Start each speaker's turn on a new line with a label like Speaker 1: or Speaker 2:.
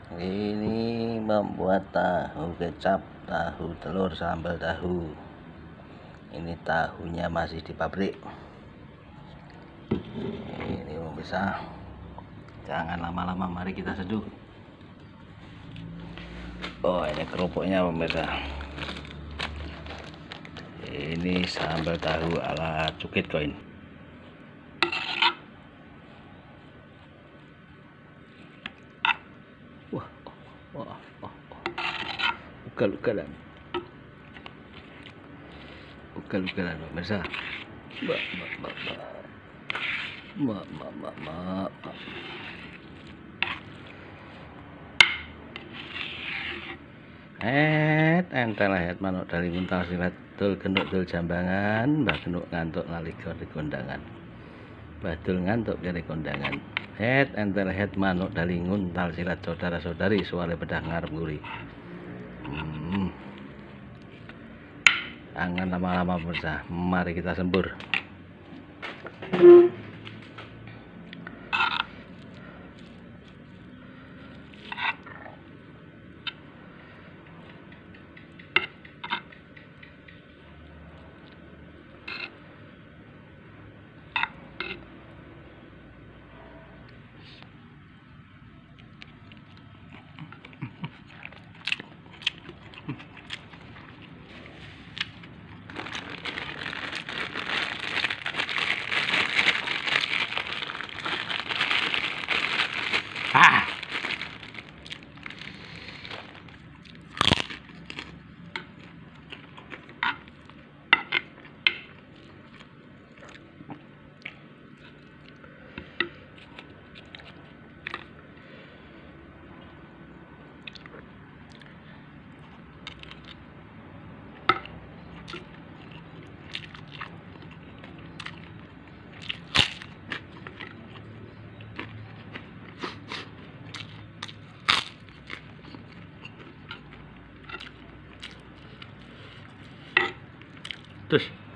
Speaker 1: Ini membuat tahu kecap, tahu telur, sambal tahu. Ini tahunya masih di pabrik. Ini pemirsa, jangan lama-lama, mari kita seduh. Oh, ini kerupuknya pemirsa. Ini sambal tahu ala cukit koin. Wah, ugal-ugalan pemirsa. Entel ayat manuk dari muntal silat dul genuk dul jambangan, mbah genuk ngantuk nalika di kondangan. Badul ngantuk dari kondangan. Entel het manuk dari nguntal silat saudara-saudari suara bedah ngarep nguri. Jangan lama-lama pemirsa, mari kita sembur. Terus